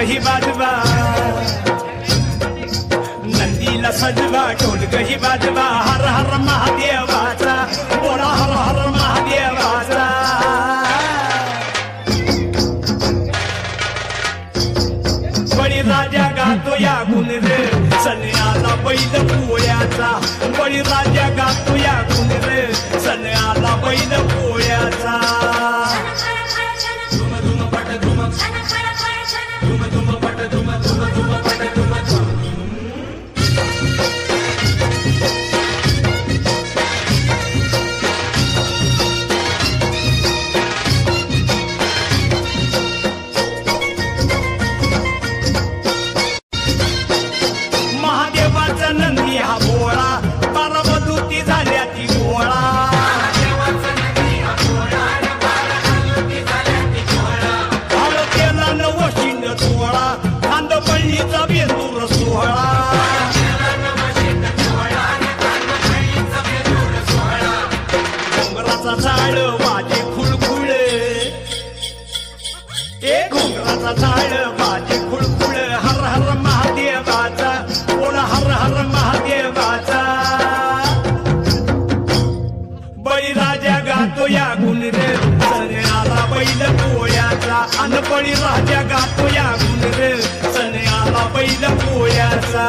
ही वाजवा, नंदीला सजवा ढोलक ही वाजवा, हर हर महादेवाचा बोला हर हर महादेवाचा। बळीराजा गातो या गुण रे, सन्याला बैल पोळ्याचा, बळीराजा गातो या गुण रे, सन्याला बैल पोळ्याचा। महादेवाचा नंदी हा भोळा, बारामधुती झाल्या ती गोळा। केला नवशिंड सोहळा, खांदपळीचा बेंदूर सोहळा। घोंगराचा झाड वाजे खुळखुळ, घोंगराचा झाड वाजे खुळखुळ, हर हर महादेवाचा बोला हर हर महादेवाचा। बळीराजा गातो या गुण रे, सन्याला बैल पोळ्याचा, अन बळीराजा गातो या गुण रे, सन्याला बैल पोळ्याचा।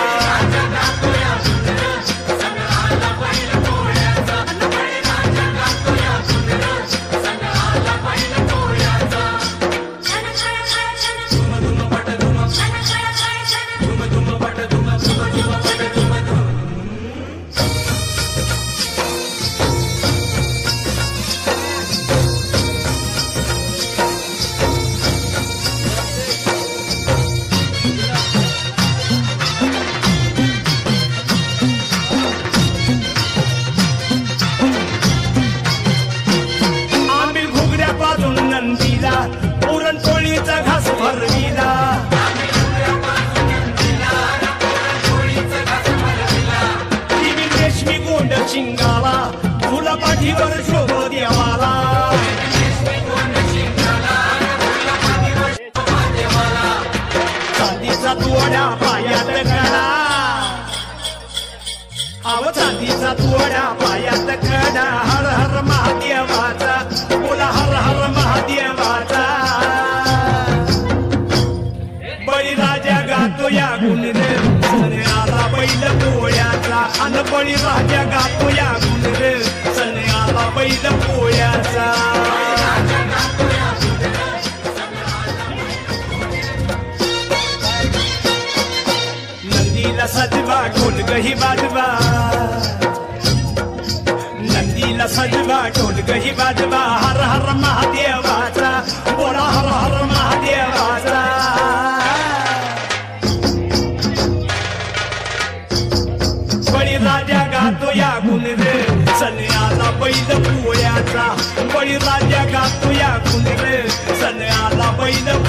नंदीला पुरणपोळीचा घास भरविला, रेशमी गोंड शिंगाला, फुला पाठीवर शोभ देवाला। चांदीचा तुवड्या पायात कडा, अव चांदीचा तुवड्या पायात कडा, हर हर महादेवाचा बोला हर हर महादेवाचा। बळीराजा गातो या गुण रे, सन्याला बैल पोळ्याचा, अन बळीराजा गातो या गुण रे, सन्याला बैल पोळ्याचा। नंदीला सजवा ढोलक ही वाजवा, नंदीला सजवा ढोलक ही वाजवा, हर हर महादेवाचा बोला हर हर महादेवाचा। बळीराजा गातो या गुण रे, सन्याला बैल पोळ्याचा, बळीराजा गातो या गुण रे, सन्याला बैल